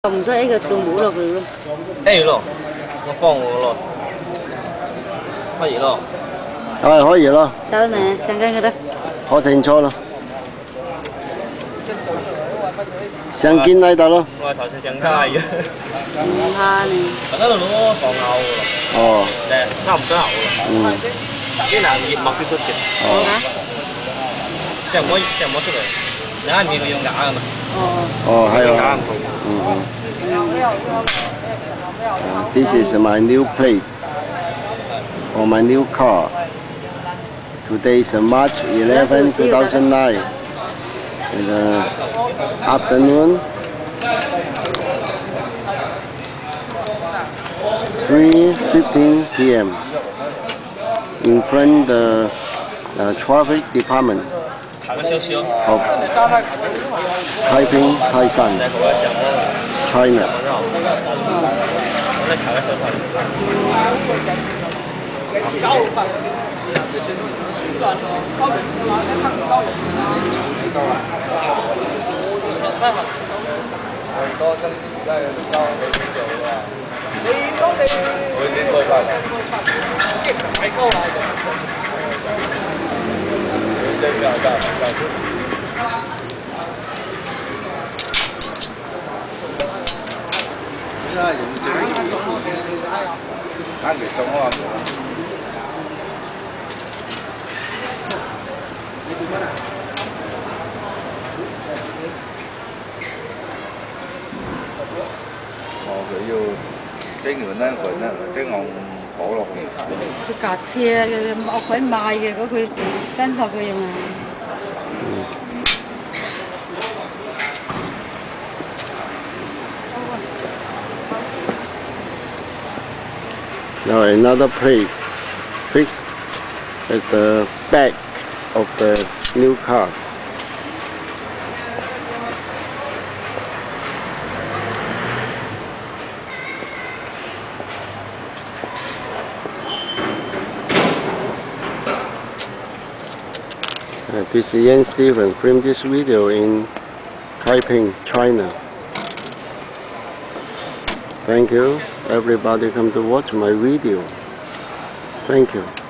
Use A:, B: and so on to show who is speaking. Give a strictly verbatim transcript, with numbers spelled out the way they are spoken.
A: 唔使呢個倒冇落去咯。
B: 誒咯，我放我咯，可以咯。
C: 係可以咯。
A: 得呢，上緊嘅啦。
C: 我停錯啦。上肩喺度咯。
B: 我係頭先上卡嘅。
A: 唔怕呢。
B: 我得度攞放牛嘅咯。
C: 哦。
B: 誒，差唔多牛啦。嗯。啲人熱麥佢出嘅。
A: 哦。
B: 上唔可以上唔可以出嚟？你啱面佢用假嘅嘛？
A: 哦。
C: 哦，係啊。
B: 假唔同。
C: 嗯。This is my new plate for my new car. Today is March eleventh, two thousand nine. In the afternoon, three fifteen p m in front the uh, traffic department of Taiping, Taisan, China.
D: 哦，佢要蒸完咧，佢咧蒸紅火落去。
A: 佢架車嘅惡鬼賣嘅嗰佢真實嘅用啊。
C: Now another plate fixed at the back of the new car. Uh, this is Ian Stephen filmed this video in Taiping, China. Thank you. Everybody come to watch my video. Thank you.